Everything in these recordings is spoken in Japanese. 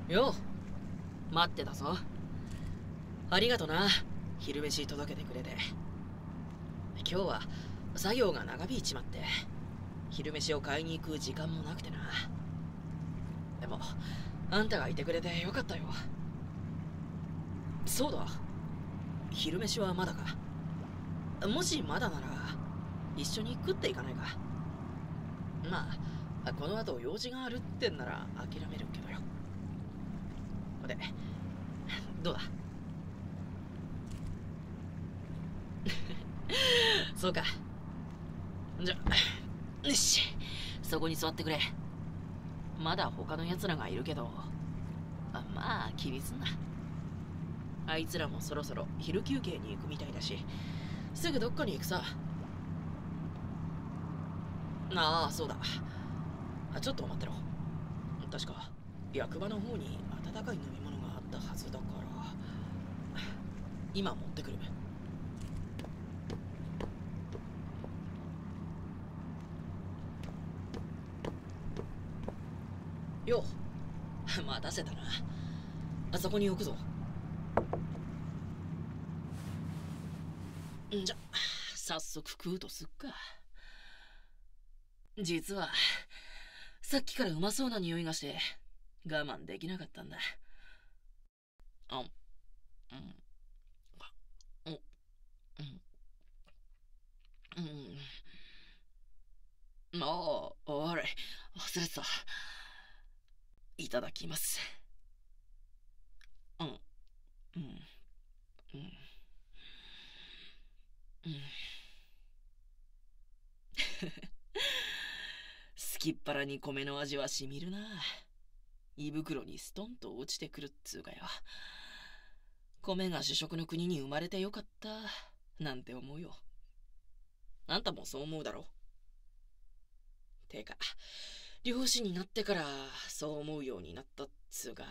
よう、待ってたぞ。ありがとな、昼飯届けてくれて。今日は作業が長引いちまって、昼飯を買いに行く時間もなくてな。でも、あんたがいてくれてよかったよ。そうだ、昼飯はまだか。もしまだなら、一緒に食っていかないか。まあ、この後用事があるってんなら諦めるけどよ。で、どうだ？そうか。じゃ、よし、そこに座ってくれ。まだ他の奴らがいるけど、まあ気にすんな。あいつらもそろそろ昼休憩に行くみたいだし、すぐどっかに行くさ。ああ、そうだ。ちょっと待ってろ。確か役場の方に温かい飲み物があったはずだから、今持ってくる。よう、待たせたな。あそこに置くぞ。じゃ、早速食うとすっか。実は、さっきからうまそうな匂いがして、我慢できなかったんだ。あ、うん、うん、うん、うん。あれ、忘れてた。いただきます。うん、うん、うん、うん。すきっ腹に米の味はしみるな。胃袋にストンと落ちてくるっつうかよ。米が主食の国に生まれてよかった、なんて思うよ。あんたもそう思うだろ？てか、漁師になってからそう思うようになったっつうか、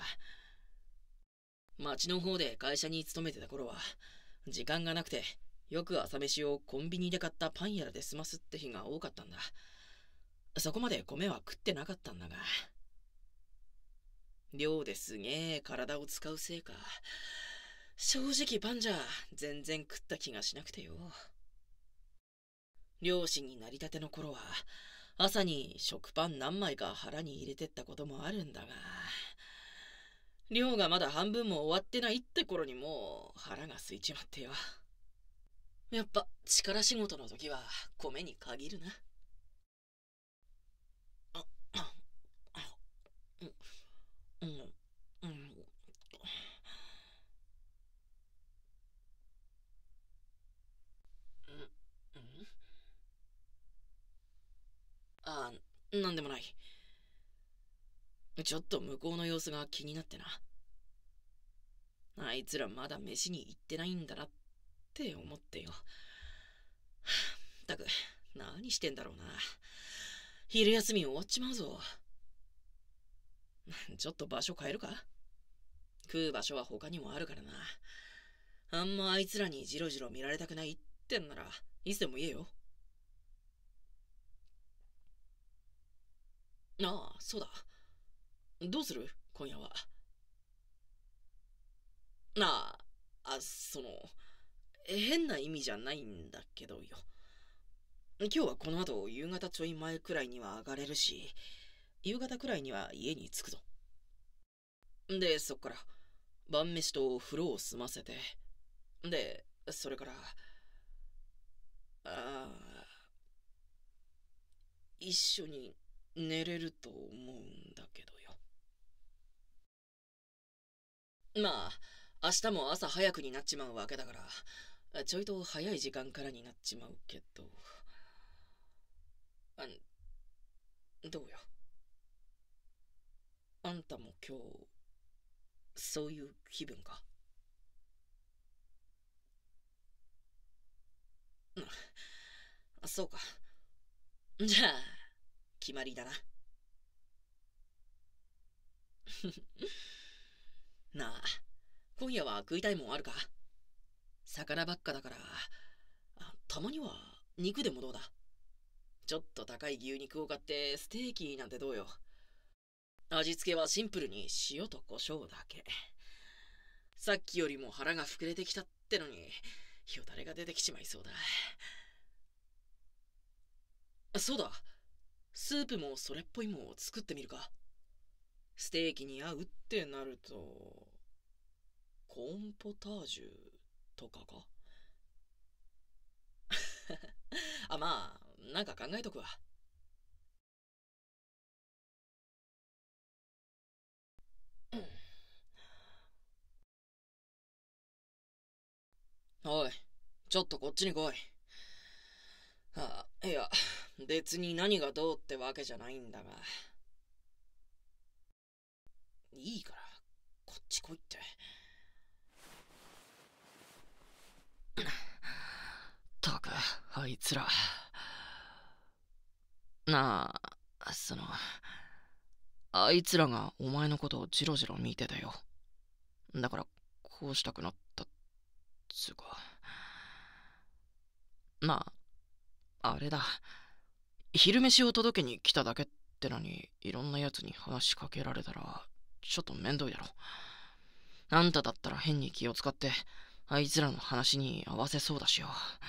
町の方で会社に勤めてた頃は、時間がなくて、よく朝飯をコンビニで買ったパンやらで済ますって日が多かったんだ。そこまで米は食ってなかったんだが、量ですげえ体を使うせいか、正直パンじゃ全然食った気がしなくてよ。漁師になりたての頃は、朝に食パン何枚か腹に入れてったこともあるんだが、漁がまだ半分も終わってないって頃にもう腹が空いちまってよ。やっぱ力仕事の時は米に限るな。あ、うん、うん、うん、うん。あ、なんでもない。ちょっと向こうの様子が気になってな。あいつらまだ飯に行ってないんだなって思ってよ。ったく、何してんだろうな。昼休み終わっちまうぞ。ちょっと場所変えるか？食う場所は他にもあるからな。あんまあいつらにジロジロ見られたくないってんなら、いつでも言えよ。ああ、そうだ。どうする今夜は。な変な意味じゃないんだけどよ。今日はこの後、夕方ちょい前くらいには上がれるし、夕方くらいには家に着くぞ。で、そっから、晩飯と風呂を済ませて、で、それから、あ一緒に寝れると思うんだけどよ。まあ、明日も朝早くになっちまうわけだから、ちょいと早い時間からになっちまうけど、あどうよ。あんたも今日、そういう気分か？うん、そうか。じゃあ、決まりだな。なあ、今夜は食いたいもんあるか？魚ばっかだから、たまには肉でもどうだ？ちょっと高い牛肉を買ってステーキなんてどうよ？ 味付けはシンプルに塩と胡椒だけ。さっきよりも腹が膨れてきたってのに、よだれが出てきちまいそうだ。そうだ、スープもそれっぽいもんを作ってみるか。ステーキに合うってなると、コーンポタージュとかか。まあ、なんか考えとくわ。おい、ちょっとこっちに来い。いや、別に何がどうってわけじゃないんだが。いいから、こっち来いって。ったく、あいつら。なあ、あいつらがお前のことをジロジロ見てたよ。だから、こうしたくなったっつうか。まあ、あれだ。昼飯を届けに来ただけってのに、いろんな奴に話しかけられたら、ちょっと面倒やろ。あんただったら変に気を使って、あいつらの話に合わせそうだしよ。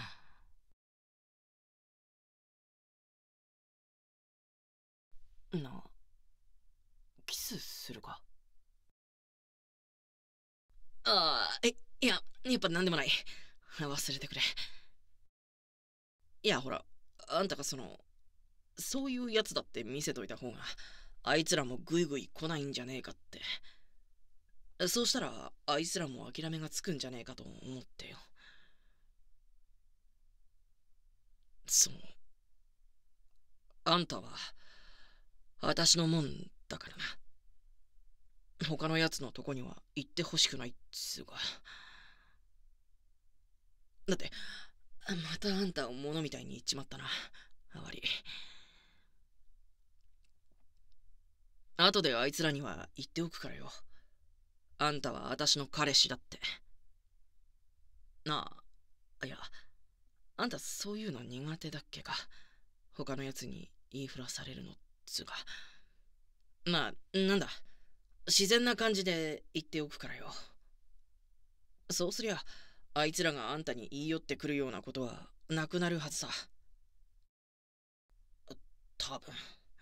なあ、キスするか？やっぱなんでもない。忘れてくれ。いや、ほら、あんたがそういうやつだって見せといた方が、あいつらもグイグイ来ないんじゃねえかって。そうしたら、あいつらも諦めがつくんじゃねえかと思ってよ。あんたは、私のもんだからな。他のやつのとこには行ってほしくないっつうか。だって、またあんたを物みたいに言っちまったな。悪い。後であいつらには言っておくからよ。あんたは私の彼氏だって。なあ、いや、あんたそういうの苦手だっけか。他のやつに言いふらされるのっつうか。まあ、なんだ。自然な感じで言っておくからよ。そうすりゃ、あいつらがあんたに言い寄ってくるようなことはなくなるはずさ。多分。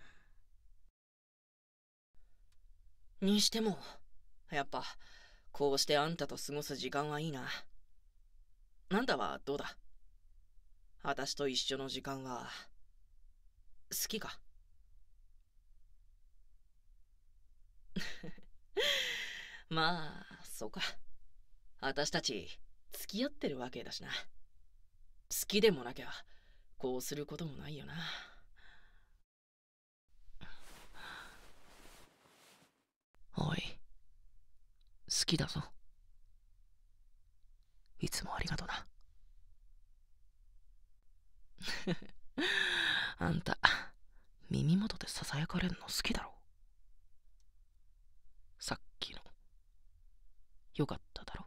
にしても、やっぱ、こうしてあんたと過ごす時間はいいな。あんたはどうだ？私と一緒の時間は、好きか？まあ、そうか。私たち、付き合ってるわけだしな。好きでもなきゃ、こうすることもないよな。おい、好きだぞ。いつもありがとな。あんた、耳元でささやかれるの好きだろ？さっきの。よかっただろ？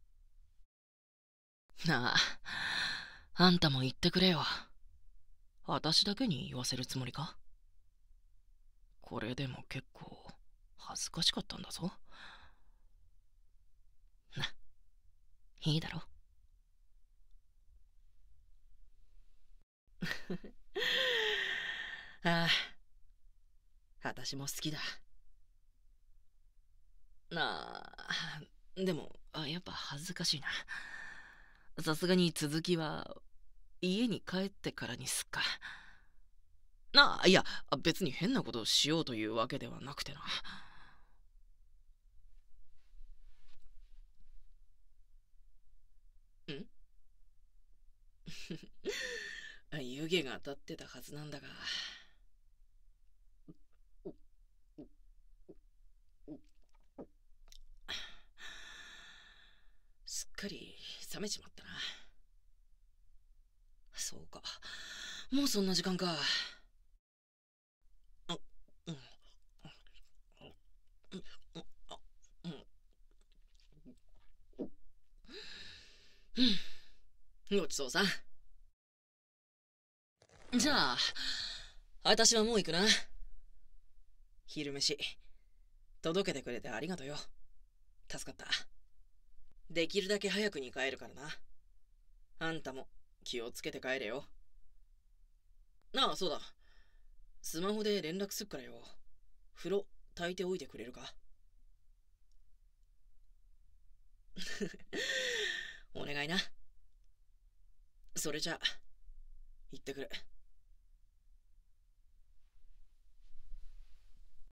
なあ、あんたも言ってくれよ。私だけに言わせるつもりか？これでも結構恥ずかしかったんだぞ。いいだろ？ああ、私も好きだ。でも、やっぱ恥ずかしいな。さすがに続きは家に帰ってからにすっか。いや、別に変なことをしようというわけではなくてな。湯気が当たってたはずなんだが。すっかり冷めちまったな。そうか。もうそんな時間か。あ、うん。ごちそうさん。じゃあ、私はもう行くな。昼飯、 届けてくれてありがとよ。助かった。できるだけ早くに帰るからな。あんたも気をつけて帰れよ。ああ、そうだ。スマホで連絡すっからよ。風呂炊いておいてくれるか？お願いな。それじゃあ、行ってくる。